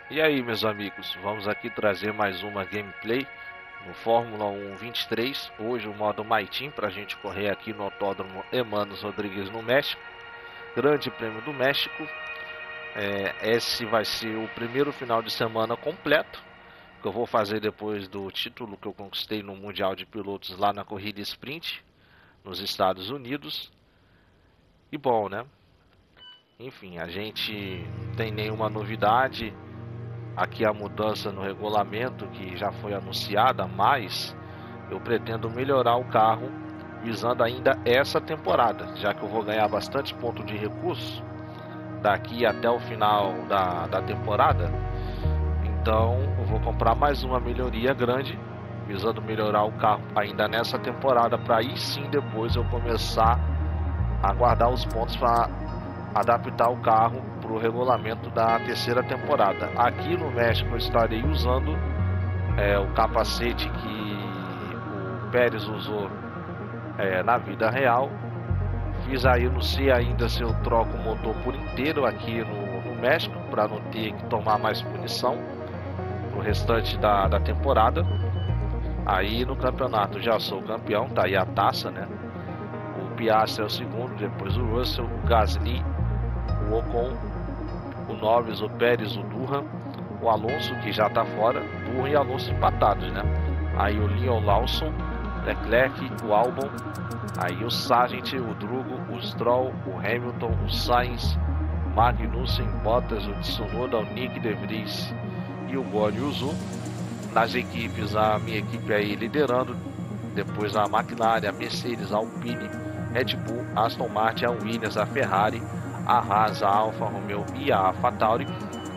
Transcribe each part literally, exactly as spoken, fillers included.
E aí, meus amigos, vamos aqui trazer mais uma gameplay no Fórmula um vinte e três. Hoje o modo My Team para a gente correr aqui no Autódromo Hermanos Rodrigues no México. Grande Prêmio do México. É, esse vai ser o primeiro final de semana completo que eu vou fazer depois do título que eu conquistei no Mundial de Pilotos lá na corrida Sprint nos Estados Unidos. E bom, né? Enfim, a gente não tem nenhuma novidade. Aqui a mudança no regulamento que já foi anunciada, mas eu pretendo melhorar o carro visando ainda essa temporada, já que eu vou ganhar bastante ponto de recurso daqui até o final da, da temporada. Então eu vou comprar mais uma melhoria grande, visando melhorar o carro ainda nessa temporada, para aí sim depois eu começar a guardar os pontos para adaptar o carro para o regulamento da terceira temporada. Aqui no México eu estarei usando é, o capacete que o Pérez usou é, na vida real. Fiz aí, não sei ainda se eu troco o motor por inteiro aqui no, no México, para não ter que tomar mais punição no restante da, da temporada. Aí no campeonato já sou campeão, tá aí a taça, né? O Piastri é o segundo, depois o Russell, o Gasly, o Ocon, o Norris, o Pérez, o Durham, o Alonso, que já tá fora, Durham e Alonso empatados, né? Aí o Leon Lawson, Leclerc, o Albon, aí o Sargent, o Drugo, o Stroll, o Hamilton, o Sainz, o Magnussen, Bottas, o Tsunoda, o Nick De Vries e o Guan Yu Zhou. Nas equipes, a minha equipe aí liderando, depois a McLaren, a Mercedes, a Alpine, Red Bull, Aston Martin, a Williams, a Ferrari, a Haas, a Alfa Romeo e a AlphaTauri.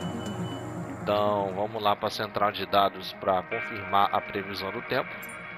Então vamos lá para a central de dados para confirmar a previsão do tempo.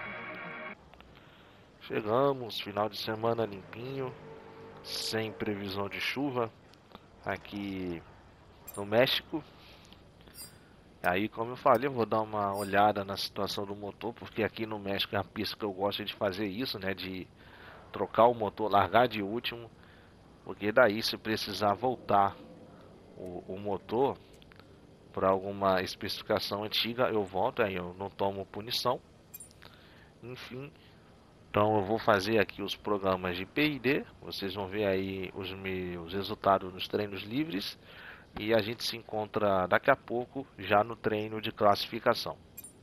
Chegamos, final de semana limpinho, sem previsão de chuva aqui no México. Aí, como eu falei, eu vou dar uma olhada na situação do motor, porque aqui no México é a pista que eu gosto de fazer isso, né? De trocar o motor, largar de último, porque daí se precisar voltar o, o motor para alguma especificação antiga, eu volto, aí eu não tomo punição. Enfim, então eu vou fazer aqui os programas de P I D, vocês vão ver aí os meus resultados nos treinos livres e a gente se encontra daqui a pouco já no treino de classificação.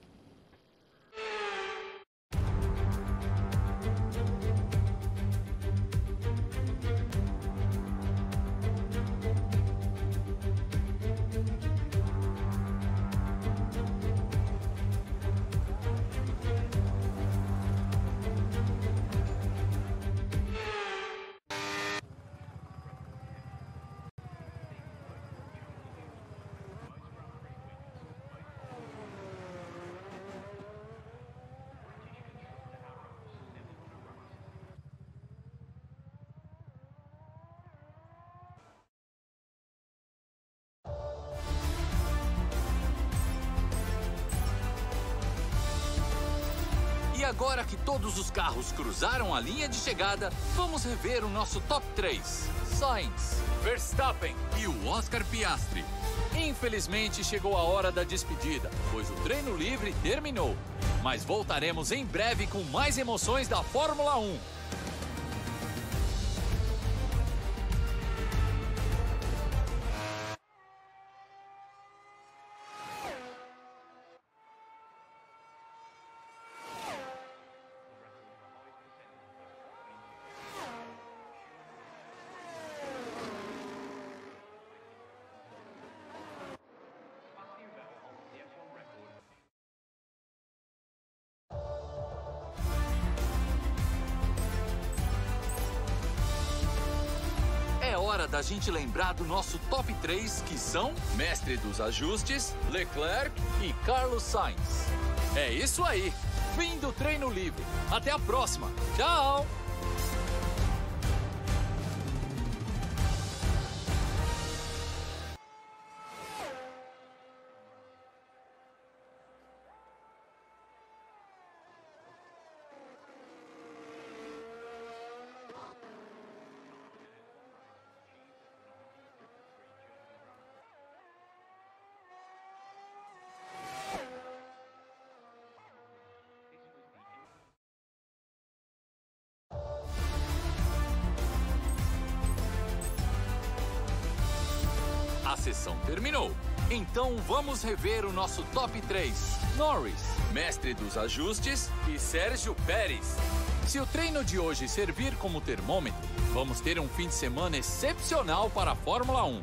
E agora que todos os carros cruzaram a linha de chegada, vamos rever o nosso top três. Sainz, Verstappen e o Oscar Piastri. Infelizmente chegou a hora da despedida, pois o treino livre terminou. Mas voltaremos em breve com mais emoções da Fórmula um. Hora da gente lembrar do nosso top três, que são Mestre dos Ajustes, Leclerc e Carlos Sainz. É isso aí, fim do treino livre. Até a próxima, tchau! sessão terminou. Então vamos rever o nosso top três. Norris, mestre dos ajustes, e Sérgio Pérez. Se o treino de hoje servir como termômetro, vamos ter um fim de semana excepcional para a Fórmula um.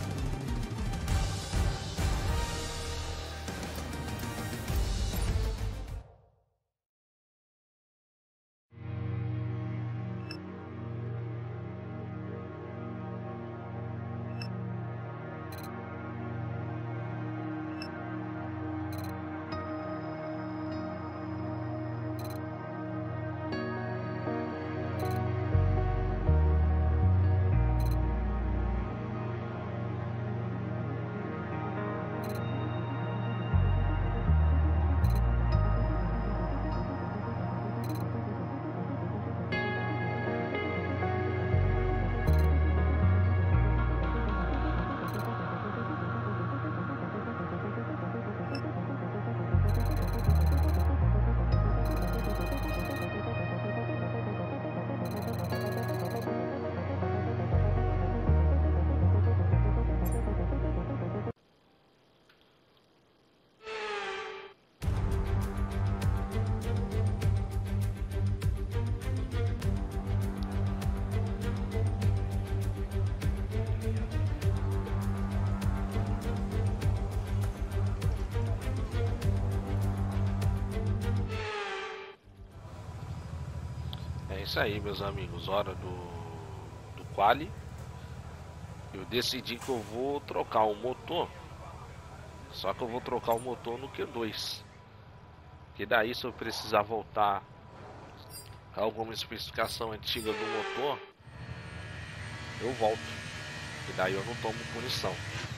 É isso aí, meus amigos, hora do, do quali. Eu decidi que eu vou trocar o motor, só que eu vou trocar o motor no Q dois, que daí se eu precisar voltar a alguma especificação antiga do motor, eu volto, e daí eu não tomo punição.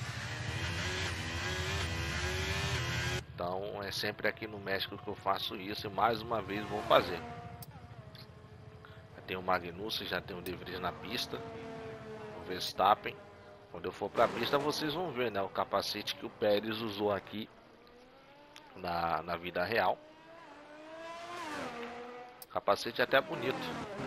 Então é sempre aqui no México que eu faço isso, e mais uma vez vou fazer. Tem o Magnussen, já tem o De Vries na pista, o Verstappen. Quando eu for para a pista vocês vão ver, né, o capacete que o Pérez usou aqui na, na vida real. O capacete é até bonito.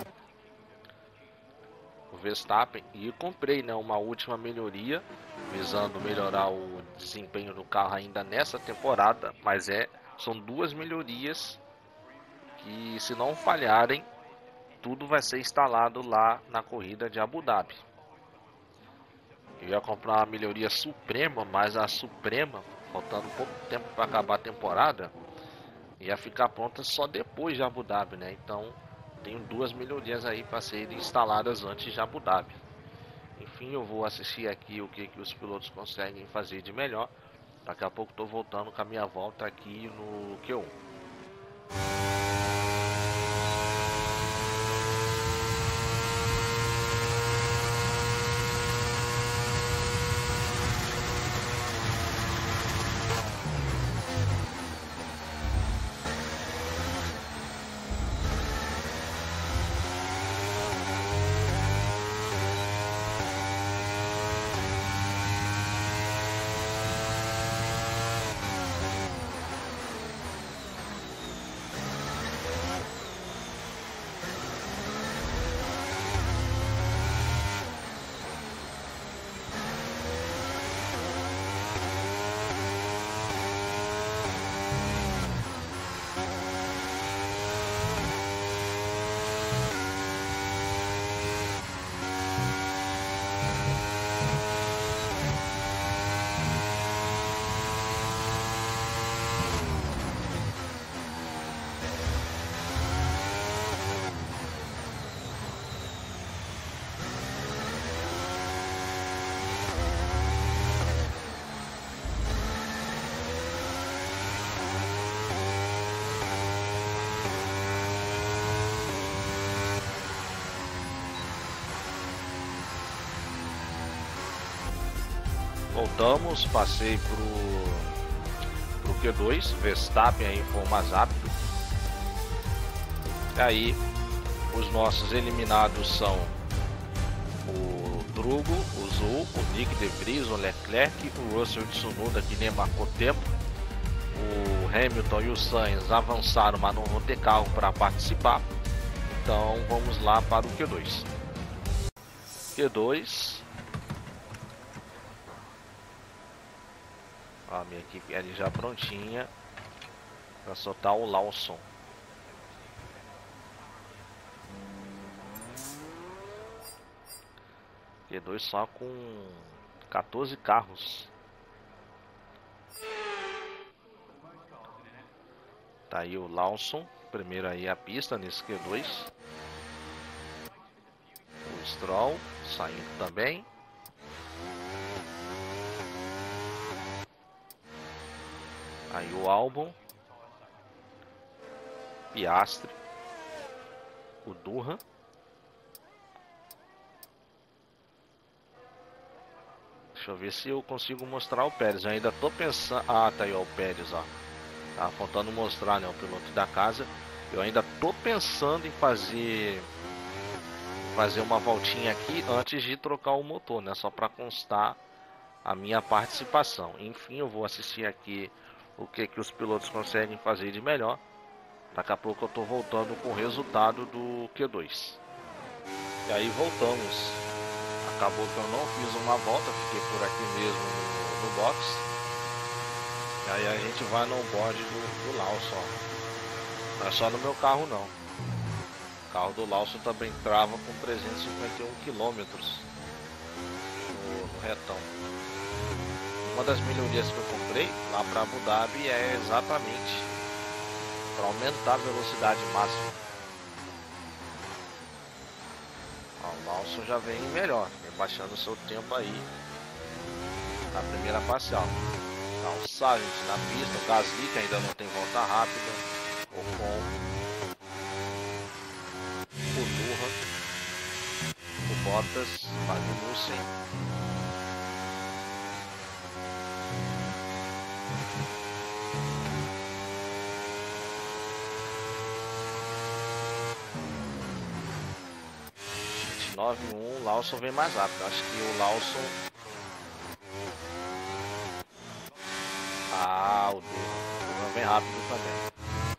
O Verstappen, e eu comprei, né, uma última melhoria, visando melhorar o desempenho do carro ainda nessa temporada, mas é, são duas melhorias que, se não falharem, tudo vai ser instalado lá na corrida de Abu Dhabi. Eu ia comprar uma melhoria suprema, mas a suprema, faltando pouco tempo para acabar a temporada, ia ficar pronta só depois de Abu Dhabi, né? Então tenho duas melhorias aí para serem instaladas antes de Abu Dhabi. Enfim, eu vou assistir aqui o que, que os pilotos conseguem fazer de melhor. Daqui a pouco estou voltando com a minha volta aqui no Q um. Voltamos, passei pro, pro Q dois, Verstappen aí foi mais rápido. E aí os nossos eliminados são o Drugo, o Zhou, o Nick De Vries, o Leclerc, o Russell Tsunoda, que nem marcou tempo. O Hamilton e o Sainz avançaram, mas não vão ter carro para participar. Então vamos lá para o Q dois. Q dois. A minha equipe ali já prontinha para soltar o Lawson. Q dois só com quatorze carros. Tá aí o Lawson, primeiro aí a pista nesse Q dois. O Stroll saindo também. Aí o Albon, Piastri, o Durham. Deixa eu ver se eu consigo mostrar o Pérez. Eu ainda tô pensando... Ah, tá aí ó, o Pérez, ó. Tá faltando mostrar, né, o piloto da casa. Eu ainda tô pensando em fazer... Fazer uma voltinha aqui antes de trocar o motor, né? Só para constar a minha participação. Enfim, eu vou assistir aqui o que que os pilotos conseguem fazer de melhor. Daqui a pouco eu tô voltando com o resultado do Q dois. E aí voltamos. Acabou que eu não fiz uma volta, fiquei por aqui mesmo no, no box. E aí a gente vai no board do, do Lawson. Não é só no meu carro não. O carro do Lawson também trava com trezentos e cinquenta e um quilômetros no, no retão. Uma das melhorias que eu comprei lá para Abu Dhabi é exatamente para aumentar a velocidade máxima. Ó, o Lawson já vem melhor, vem baixando o seu tempo aí na primeira parcial. Tá, o Sargent na pista, o Gasly que ainda não tem volta rápida, o Ocon, o Durham, o Bottas, o Magnussen. nove um, o Lawson vem mais rápido. Acho que o Lawson... Ah, o Durham vem rápido também.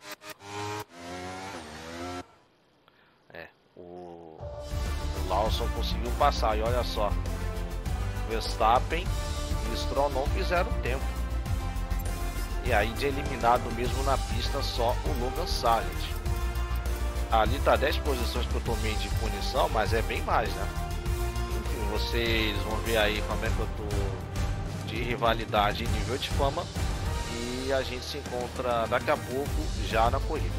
É, o, o Lawson conseguiu passar. E olha só, Verstappen e Stroll não fizeram tempo. E aí de eliminado mesmo na pista só o Logan Sargent. Ali tá dez posições que eu tomei de punição, mas é bem mais, né? Enfim, vocês vão ver aí como é que eu tô de rivalidade e nível de fama. E a gente se encontra daqui a pouco já na corrida.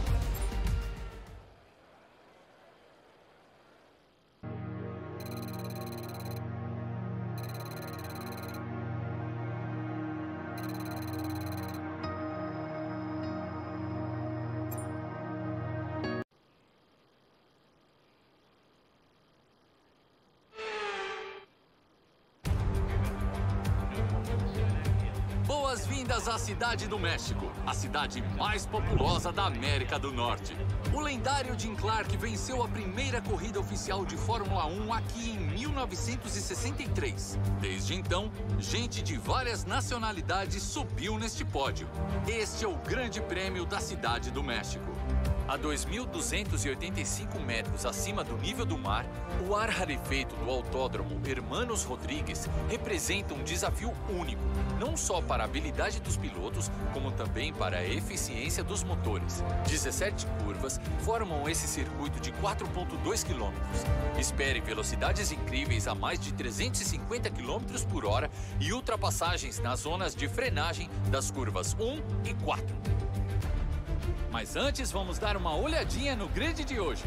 Boas-vindas à Cidade do México, a cidade mais populosa da América do Norte. O lendário Jim Clark venceu a primeira corrida oficial de Fórmula um aqui em mil novecentos e sessenta e três. Desde então, gente de várias nacionalidades subiu neste pódio. Este é o Grande Prêmio da Cidade do México. A dois mil duzentos e oitenta e cinco metros acima do nível do mar, o ar rarefeito do Autódromo Hermanos Rodrigues representa um desafio único, não só para a habilidade dos pilotos, como também para a eficiência dos motores. dezessete curvas formam esse circuito de quatro vírgula dois quilômetros. Espere velocidades incríveis a mais de trezentos e cinquenta quilômetros por hora e ultrapassagens nas zonas de frenagem das curvas um e quatro. Mas antes, vamos dar uma olhadinha no grid de hoje.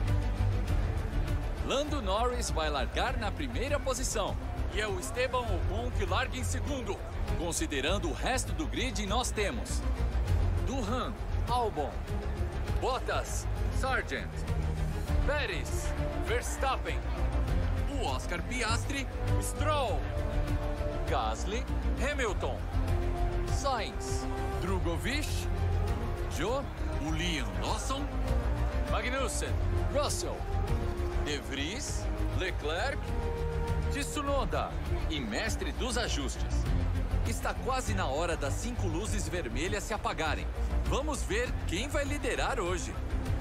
Lando Norris vai largar na primeira posição. E é o Esteban Ocon que larga em segundo. Considerando o resto do grid, nós temos Durham, Albon, Bottas, Sargent, Pérez, Verstappen, o Oscar Piastri, Stroll, Gasly, Hamilton, Sainz, Drugovich, Zhou, o Liam Lawson, Magnussen, Russell, De Vries, Leclerc, Tsunoda e mestre dos ajustes. Está quase na hora das cinco luzes vermelhas se apagarem. Vamos ver quem vai liderar hoje.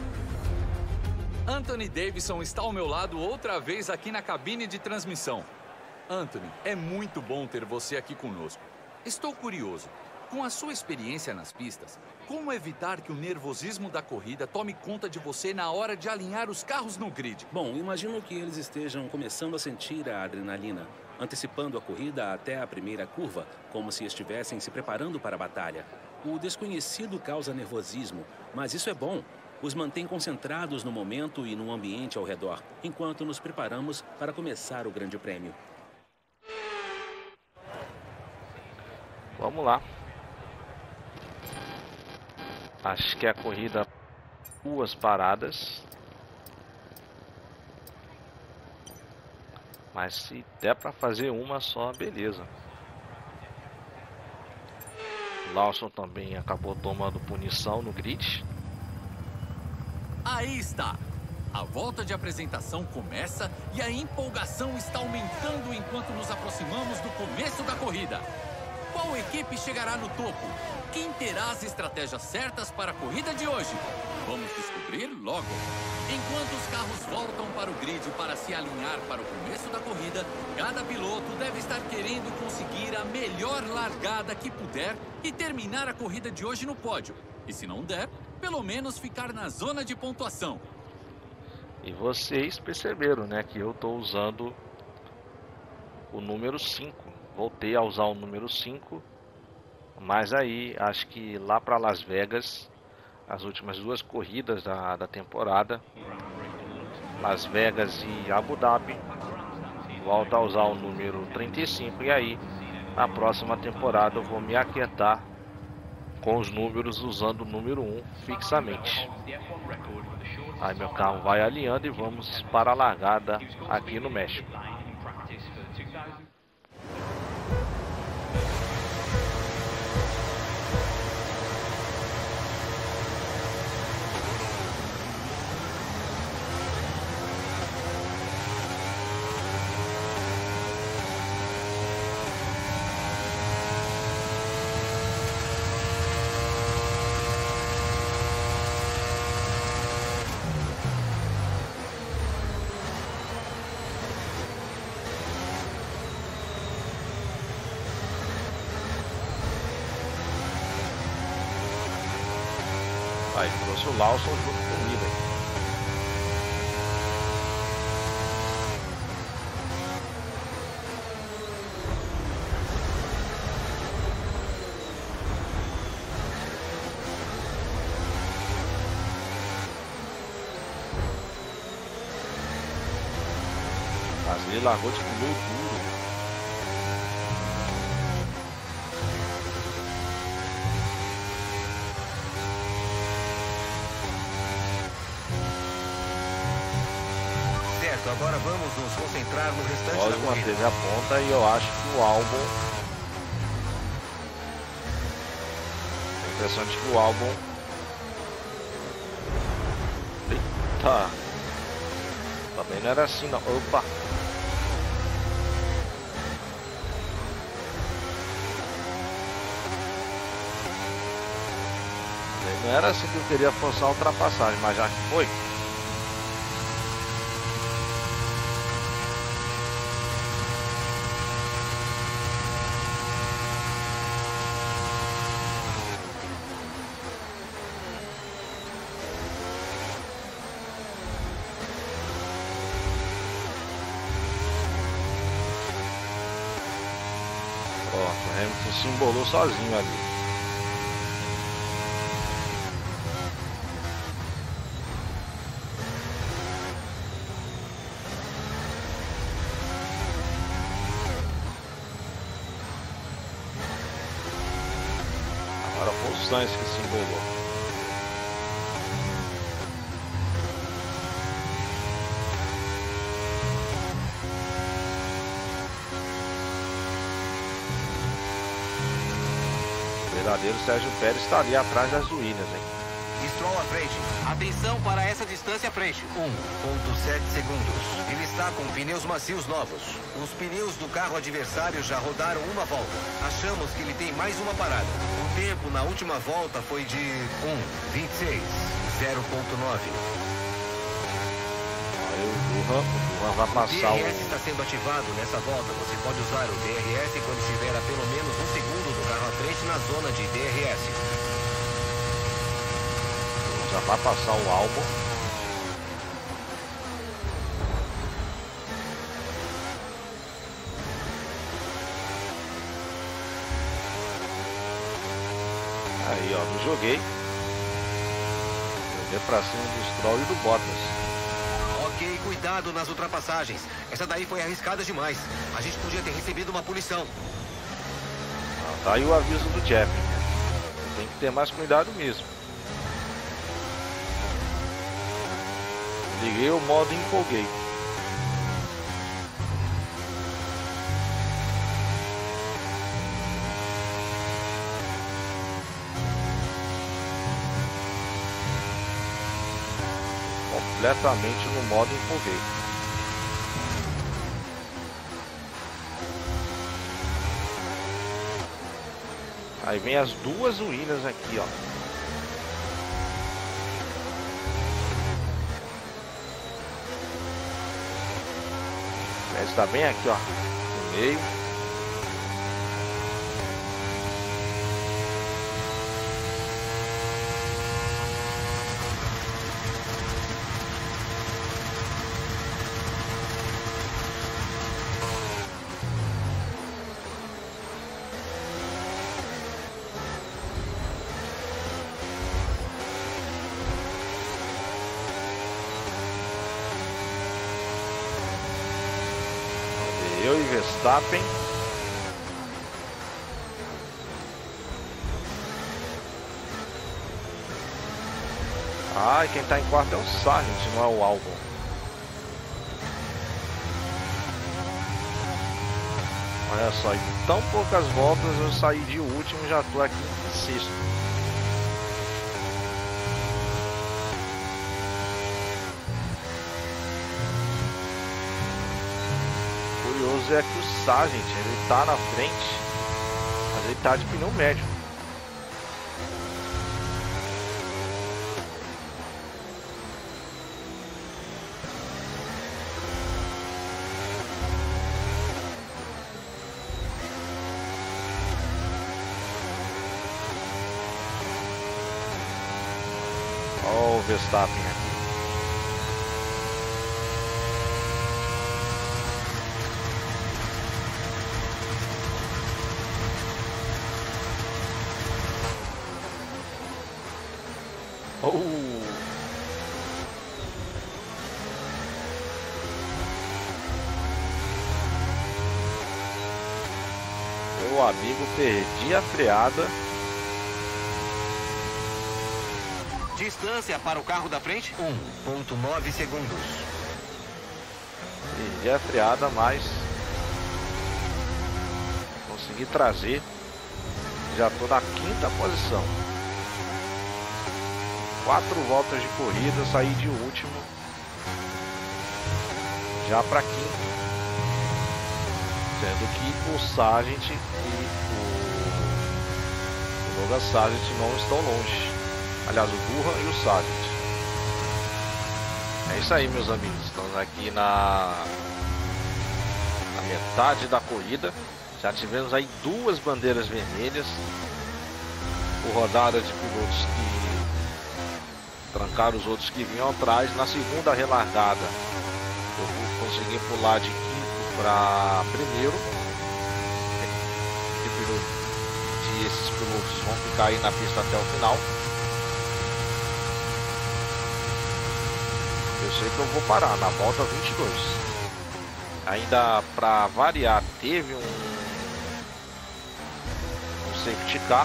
Anthony Davidson está ao meu lado outra vez aqui na cabine de transmissão. Anthony, é muito bom ter você aqui conosco. Estou curioso. Com a sua experiência nas pistas, como evitar que o nervosismo da corrida tome conta de você na hora de alinhar os carros no grid? Bom, imagino que eles estejam começando a sentir a adrenalina, antecipando a corrida até a primeira curva, como se estivessem se preparando para a batalha. O desconhecido causa nervosismo, mas isso é bom. Os mantém concentrados no momento e no ambiente ao redor, enquanto nos preparamos para começar o Grande Prêmio. Vamos lá. Acho que a corrida duas paradas. Mas se der para fazer uma só, beleza. Lawson também acabou tomando punição no grid. Aí está. A volta de apresentação começa e a empolgação está aumentando enquanto nos aproximamos do começo da corrida. Qual equipe chegará no topo? Quem terá as estratégias certas para a corrida de hoje? Vamos descobrir logo. Enquanto os carros voltam para o grid para se alinhar para o começo da corrida, cada piloto deve estar querendo conseguir a melhor largada que puder e terminar a corrida de hoje no pódio. E se não der, pelo menos ficar na zona de pontuação. E vocês perceberam, né, que eu estou usando o número cinco. Voltei a usar o número cinco, mas aí acho que lá para Las Vegas, as últimas duas corridas da, da temporada, Las Vegas e Abu Dhabi, volto a usar o número trinta e cinco, e aí na próxima temporada eu vou me aquietar com os números usando o número um fixamente. Aí meu carro vai alinhando e vamos para a largada aqui no México. Aí trouxe o Lawson junto comigo. Mas ele largou de pneu duro. Agora vamos nos concentrar no restante da Oswald corrida. manteve a ponta e eu acho que o Albon... A impressão de que o Albon... Eita! Também não era assim não. Opa! Não era assim que eu queria forçar a ultrapassagem, mas já que foi. O Hamilton se embolou sozinho ali. Agora foi o Sainz que se embolou. O verdadeiro Sérgio Pérez está ali atrás das Williams, hein? Stroll à frente. Atenção para essa distância à frente. um ponto sete segundos. Ele está com pneus macios novos. Os pneus do carro adversário já rodaram uma volta. Achamos que ele tem mais uma parada. O tempo na última volta foi de um vinte e seis. zero ponto nove. Eu Durham, o Durham vai passar o... D R S o... está sendo ativado nessa volta. Você pode usar o D R S quando estiver a pelo menos um segundo do carro à frente na zona de D R S. Já vai passar o Albon. Aí, ó, não joguei. Joguei pra cima do Stroll e do Bottas. Ok, cuidado nas ultrapassagens. Essa daí foi arriscada demais. A gente podia ter recebido uma punição. Ah, tá aí o aviso do Jeff. Tem que ter mais cuidado mesmo. Liguei o modo empolguei. Completamente no modo empolguei. Aí vem as duas Williams aqui, ó. Está bem aqui, ó, no meio. Eu e Verstappen. Ah, e quem tá em quarto é o Sargent, não é o Albon. Olha só, em tão poucas voltas eu saí de último e já tô aqui em sexto. É que o Sargent, ele tá na frente, mas ele tá de pneu médio. Olha o Verstappen aqui. Oh. Meu amigo, perdi a freada. Distância para o carro da frente, um ponto nove segundos. Perdi a freada, mas consegui trazer. Já tô na quinta posição. Quatro voltas de corrida, saí de último, já para quinto, sendo que o Sargent e o, o Logan Sargent não estão longe. Aliás, o Durham e o Sargent. É isso aí, meus amigos. Estamos aqui na, na metade da corrida. Já tivemos aí duas bandeiras vermelhas por rodada de pilotos que trancar os outros que vinham atrás. Na segunda relargada eu consegui pular de quinto para primeiro. E esses pilotos vão ficar aí na pista até o final. Eu sei que eu vou parar na volta vinte e dois. Ainda para variar, teve um, um safety car.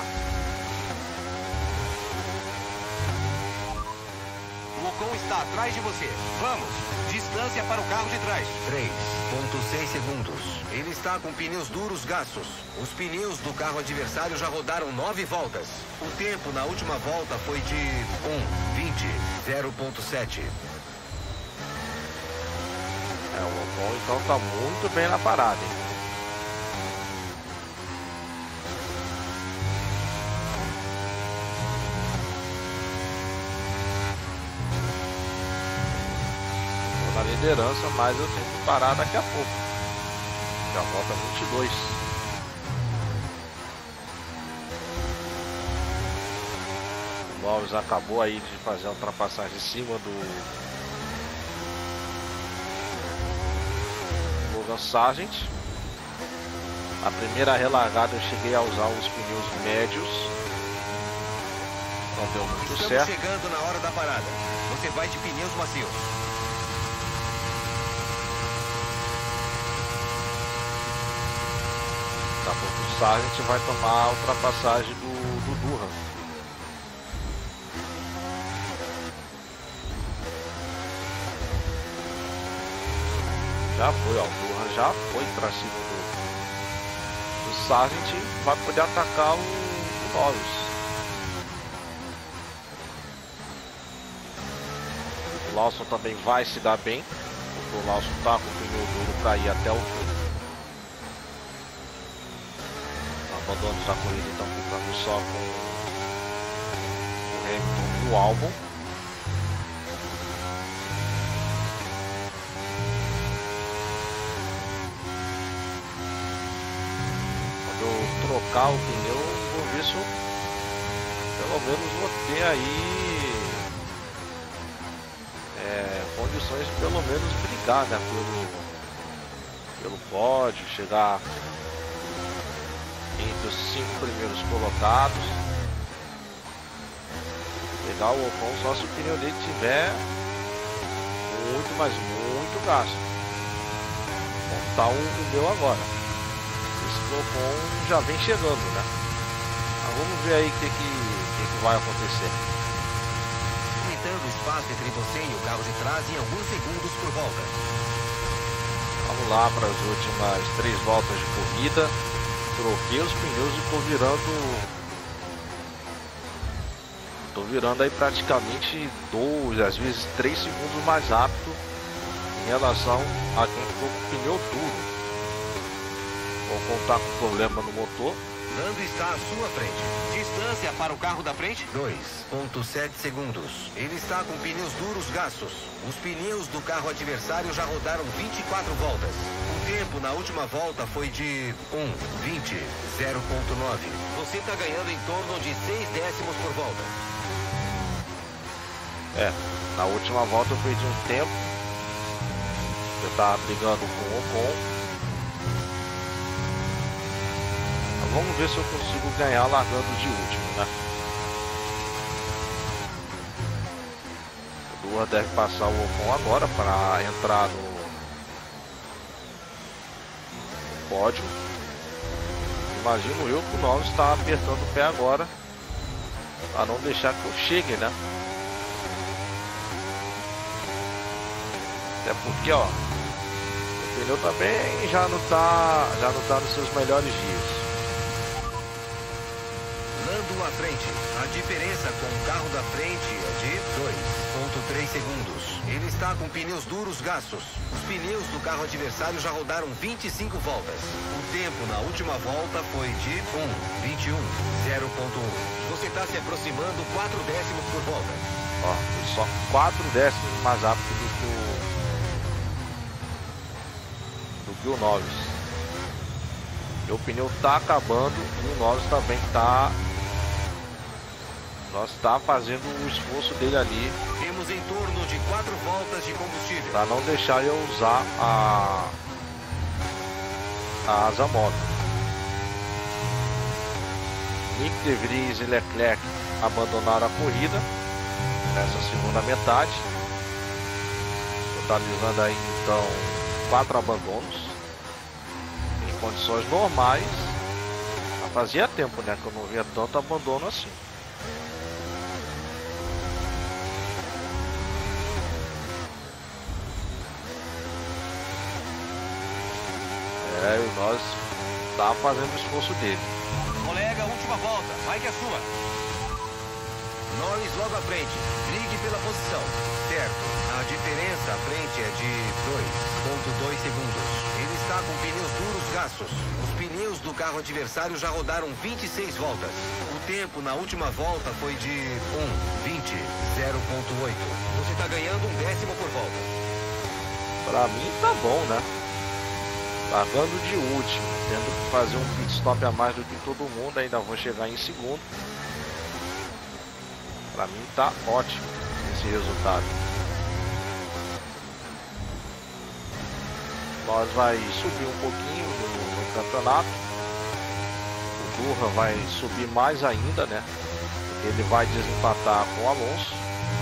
O Ocon está atrás de você. Vamos! Distância para o carro de trás. três ponto seis segundos. Ele está com pneus duros gastos. Os pneus do carro adversário já rodaram nove voltas. O tempo na última volta foi de um vinte, zero ponto sete. É, o Ocon então tá muito bem na parada, hein? a liderança, mas eu tenho que parar daqui a pouco. Já falta vinte e dois. O Norris acabou aí de fazer a ultrapassagem em cima do Logan Sargent. A primeira relargada eu cheguei a usar os pneus médios. Não deu muito Estamos certo. chegando na hora da parada. Você vai de pneus macios. Daqui a pouco o Sargent vai tomar a ultrapassagem do, do Durham. Já foi, ó, o Durham já foi para cima do, do Sargent, vai poder atacar o, o Norris. O Lawson também vai se dar bem, porque o Lawson tá com o pneu duro para ir até o fim. Abandonos da corrida estão ficando só com o Hamilton e o Albon. Quando eu trocar o pneu, eu vou ver se eu pelo menos vou ter aí é, condições de pelo menos brigar, né, pelo, pelo pódio, chegar entre os cinco primeiros colocados. Pegar o Ocon só se o pneu dele tiver muito, mas muito gasto. Montar um pneu agora. Esse Ocon já vem chegando, né? Mas vamos ver aí o que, que, que, que vai acontecer. Limitando o espaço entre você e o carro de trás em alguns segundos por volta. Vamos lá para as últimas três voltas de corrida. Troquei os pneus e estou virando Estou virando aí praticamente dois, às vezes três segundos mais rápido em relação a quem ficou com o pneu duro. Vou contar com problema no motor. Lando está à sua frente. Distância para o carro da frente? dois ponto sete segundos. Ele está com pneus duros gastos. Os pneus do carro adversário já rodaram vinte e quatro voltas. O tempo na última volta foi de um vinte, zero ponto nove. Você está ganhando em torno de seis décimos por volta. É, na última volta eu perdi um tempo. Eu estava brigando com o Ocon. Vamos ver se eu consigo ganhar largando de último, né? O Durham deve passar o Ocon agora para entrar no, no pódio. Imagino eu que o Norris está apertando o pé agora para não deixar que eu chegue, né? Até porque, ó, o pneu também já não tá, já não tá nos seus melhores dias. Lando à frente. A diferença com o carro da frente é de dois ponto três segundos. Ele está com pneus duros gastos. Os pneus do carro adversário já rodaram vinte e cinco voltas. O tempo na última volta foi de um vinte e um, zero ponto um. Você está se aproximando quatro décimos por volta. Ó, só quatro décimos mais rápido do que o, do que o Norris. Meu pneu tá acabando e o Norris também tá. Nós está fazendo o esforço dele ali. Temos em torno de quatro voltas de combustível. Para não deixar eu usar a, a asa móvel. Nick De Vries e Leclerc abandonaram a corrida nessa segunda metade. Totalizando aí então quatro abandonos. Em condições normais. Fazia tempo, né, que eu não via tanto abandono assim. É, e nós tá fazendo o esforço dele. Colega, última volta. Vai que é sua. Norris logo à frente. Brigue pela posição. Certo. A diferença à frente é de dois ponto dois segundos. Ele está com pneus duros gastos. Os pneus do carro adversário já rodaram vinte e seis voltas. O tempo na última volta foi de um vinte, zero ponto oito. Você está ganhando um décimo por volta. Pra mim tá bom, né? Largando de último, tendo que fazer um pit stop a mais do que todo mundo, ainda vou chegar em segundo. Pra mim tá ótimo esse resultado. Nós vai subir um pouquinho no, no campeonato. O Durra vai subir mais ainda, né? Ele vai desempatar com o Alonso.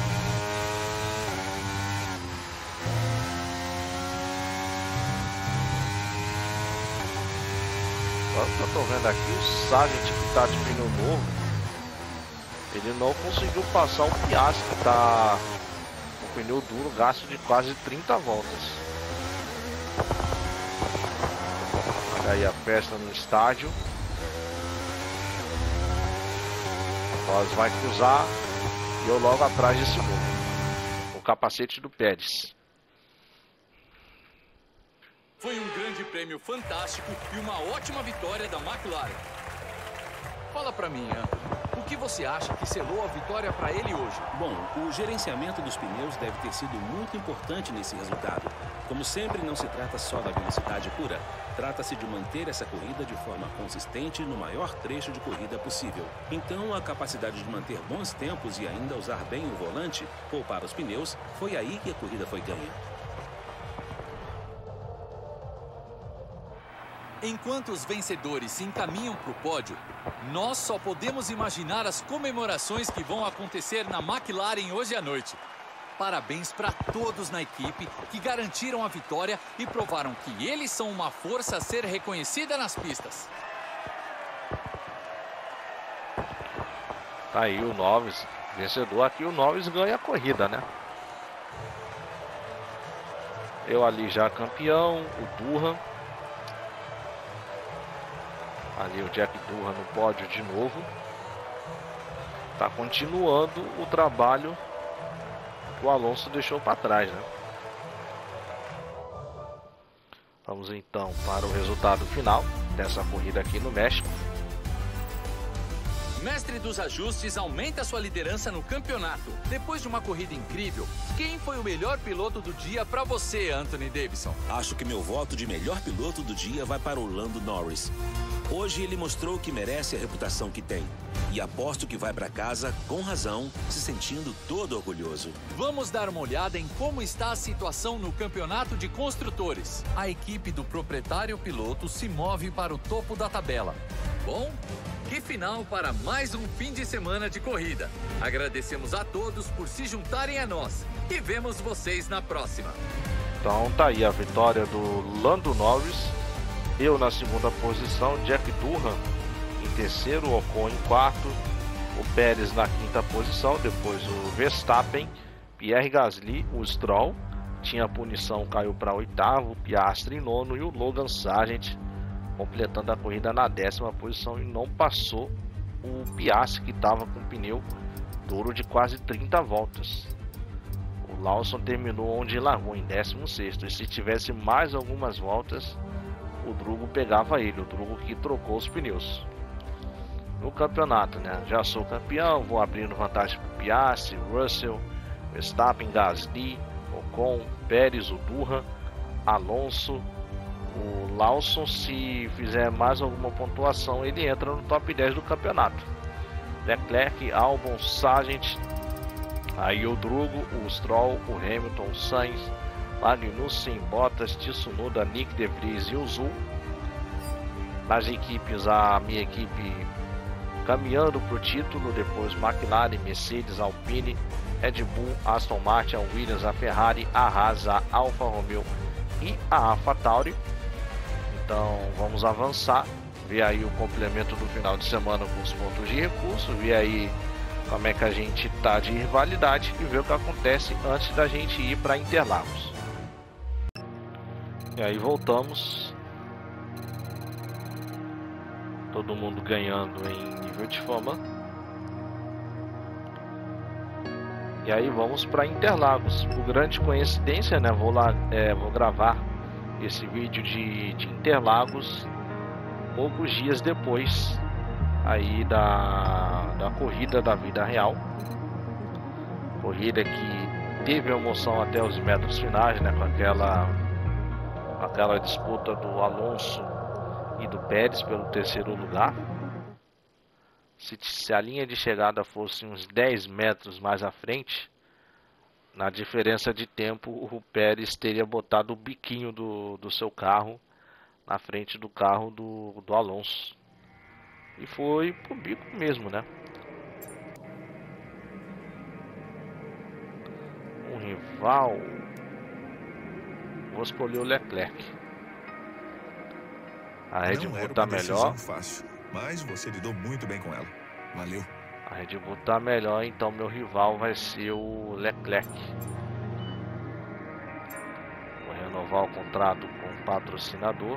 Agora que eu tô vendo aqui, o Sargent que tá de pneu novo, ele não conseguiu passar o Piastri que tá com o pneu duro, gasto de quase trinta voltas. Olha aí a festa no estádio. Nós vai cruzar e eu logo atrás de segundo. O capacete do Pérez. Foi um grande prêmio fantástico e uma ótima vitória da McLaren. Fala pra mim, Anthony, o que você acha que selou a vitória para ele hoje? Bom, o gerenciamento dos pneus deve ter sido muito importante nesse resultado. Como sempre, não se trata só da velocidade pura. Trata-se de manter essa corrida de forma consistente no maior trecho de corrida possível. Então, a capacidade de manter bons tempos e ainda usar bem o volante, poupar os pneus, foi aí que a corrida foi ganha. Enquanto os vencedores se encaminham para o pódio, nós só podemos imaginar as comemorações que vão acontecer na McLaren hoje à noite. Parabéns para todos na equipe que garantiram a vitória e provaram que eles são uma força a ser reconhecida nas pistas. Tá aí o Norris, vencedor aqui. O Norris ganha a corrida, né? Eu ali já campeão, o Durra. Ali o Jack Durra no pódio de novo. Tá continuando o trabalho que o Alonso deixou para trás, né? Vamos então para o resultado final dessa corrida aqui no México. Mestre dos ajustes aumenta sua liderança no campeonato. Depois de uma corrida incrível, quem foi o melhor piloto do dia para você, Anthony Davidson? Acho que meu voto de melhor piloto do dia vai para o Lando Norris. Hoje ele mostrou que merece a reputação que tem. E aposto que vai para casa, com razão, se sentindo todo orgulhoso. Vamos dar uma olhada em como está a situação no campeonato de construtores. A equipe do proprietário piloto se move para o topo da tabela. Bom, que final para mais um fim de semana de corrida. Agradecemos a todos por se juntarem a nós. E vemos vocês na próxima. Então tá aí a vitória do Lando Norris. Eu na segunda posição, Jack Durra em terceiro, o Ocon em quarto, o Pérez na quinta posição, depois o Verstappen, Pierre Gasly, o Stroll, tinha a punição, caiu para oitavo, o Piastri em nono e o Logan Sargent completando a corrida na décima posição e não passou o Piastri, que estava com pneu duro de quase trinta voltas. O Lawson terminou onde largou, em décimo sexto, e se tivesse mais algumas voltas, o Drugo pegava ele, o Drugo que trocou os pneus. No campeonato, né? Já sou campeão, vou abrindo vantagem para o Piastri, Russell, Verstappen, Gasly, Ocon, Pérez, o Durra, Alonso, o Lawson. Se fizer mais alguma pontuação, ele entra no top dez do campeonato. Leclerc, Albon, Sargent, aí o Drugo, o Stroll, o Hamilton, o Sainz, Magnussen, Bottas, Tsunoda, Nick De Vries e o Zul. Nas equipes, a minha equipe caminhando para o título, depois McLaren, Mercedes, Alpine, Red Bull, Aston Martin, a Williams, a Ferrari, a Haas, a Alfa Romeo e a AlphaTauri. Então vamos avançar, ver aí o complemento do final de semana com os pontos de recurso, ver aí como é que a gente tá de rivalidade e ver o que acontece antes da gente ir para Interlagos. E aí voltamos, todo mundo ganhando em nível de fama. E aí vamos para Interlagos. Por grande coincidência, né? Vou lá, é, vou gravar esse vídeo de, de Interlagos poucos dias depois aí da, da corrida da vida real. Corrida que teve emoção até os metros finais, né, com aquela, aquela disputa do Alonso e do Pérez pelo terceiro lugar. Se, se a linha de chegada fosse uns dez metros mais à frente, na diferença de tempo, o Pérez teria botado o biquinho do, do seu carro na frente do carro do, do Alonso. E foi pro bico mesmo, né? Um rival... Vou escolher o Leclerc. A Red Bull tá melhor. Fácil, mas você lidou muito bem com ela. Valeu. A Red Bull tá melhor, então meu rival vai ser o Leclerc. Vou renovar o contrato com o patrocinador.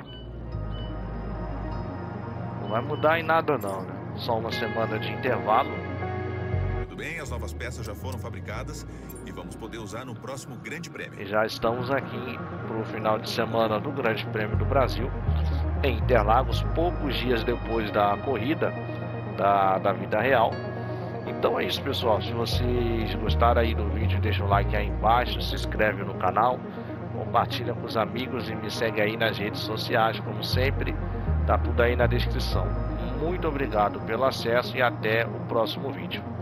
Não vai mudar em nada não, né? Só uma semana de intervalo. Tudo bem, as novas peças já foram fabricadas e vamos poder usar no próximo Grande Prêmio. E já estamos aqui pro final de semana do Grande Prêmio do Brasil, em Interlagos, poucos dias depois da corrida da, da vida real. Então é isso, pessoal. Se vocês gostaram aí do vídeo, deixa o like aí embaixo, se inscreve no canal, compartilha com os amigos e me segue aí nas redes sociais, como sempre. Tá tudo aí na descrição. Muito obrigado pelo acesso e até o próximo vídeo.